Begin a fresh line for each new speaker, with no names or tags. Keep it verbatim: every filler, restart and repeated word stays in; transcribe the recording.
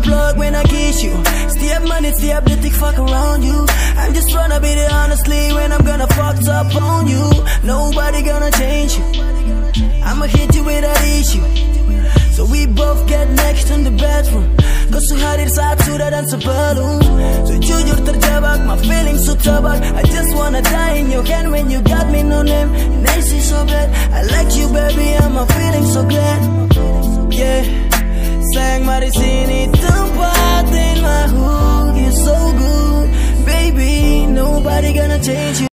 plug when I kiss you. Stay up money, stay up the thick fuck around you. I'm just tryna be there honestly when I'm gonna fuck up on you. Nobody gonna change you. I'ma hit you with that issue. So we both get next in the bedroom. Kau hadir saat sudah dan sebelum. So jujur terjebak, my feelings so tebak. I just wanna die in your hand when you got me no name. Nice is so bad, I like you baby, I'm a feeling so glad. Yeah, sayang mari sini tempat in my hood. You're so good, baby, nobody gonna change you.